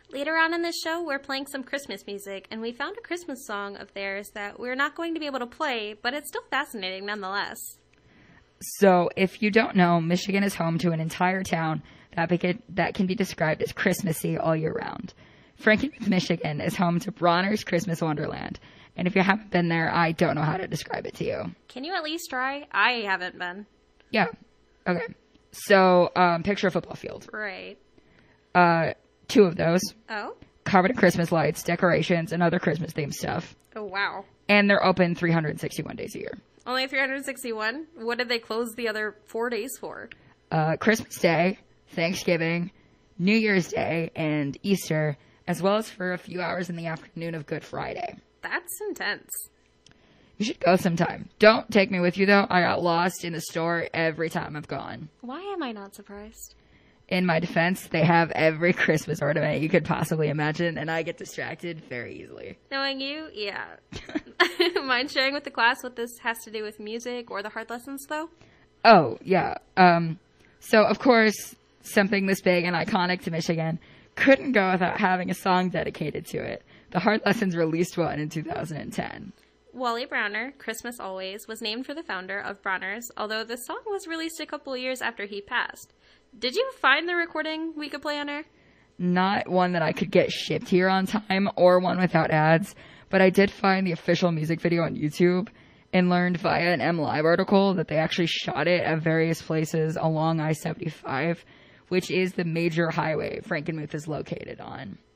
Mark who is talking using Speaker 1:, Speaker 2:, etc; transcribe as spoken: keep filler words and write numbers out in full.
Speaker 1: Later on in this show, we're playing some Christmas music, and we found a Christmas song of theirs that we're not going to be able to play, but it's still fascinating nonetheless.
Speaker 2: So, if you don't know, Michigan is home to an entire town that, beca- that can be described as Christmassy all year round. Frankenmuth, Michigan is home to Bronner's Christmas Wonderland, and if you haven't been there, I don't know how to describe it to you.
Speaker 1: Can you at least try? I haven't been.
Speaker 2: Yeah. Okay. So, um, picture a football field.
Speaker 1: Right.
Speaker 2: Uh, two of those.
Speaker 1: Oh?
Speaker 2: Covered in Christmas lights, decorations, and other Christmas-themed stuff.
Speaker 1: Oh, wow.
Speaker 2: And they're open three hundred sixty-one days a year.
Speaker 1: Only three hundred sixty-one? What did they close the other four days for?
Speaker 2: Uh, Christmas Day, Thanksgiving, New Year's Day, and Easter, as well as for a few hours in the afternoon of Good Friday.
Speaker 1: That's intense.
Speaker 2: You should go sometime. Don't take me with you, though. I got lost in the store every time I've gone.
Speaker 1: Why am I not surprised?
Speaker 2: In my defense, they have every Christmas ornament you could possibly imagine, and I get distracted very easily.
Speaker 1: Knowing you, yeah. Mind sharing with the class what this has to do with music or the hard lessons, though?
Speaker 2: Oh, yeah. Um, so, of course, something this big and iconic to Michigan couldn't go without having a song dedicated to it. The Hard Lessons released one in two thousand ten.
Speaker 1: Wally Browner, Christmas Always, was named for the founder of Bronner's, although the song was released a couple years after he passed. Did you find the recording we could play on air?
Speaker 2: Not one that I could get shipped here on time or one without ads, but I did find the official music video on YouTube and learned via an M Live article that they actually shot it at various places along I seventy-five, which is the major highway Frankenmuth is located on.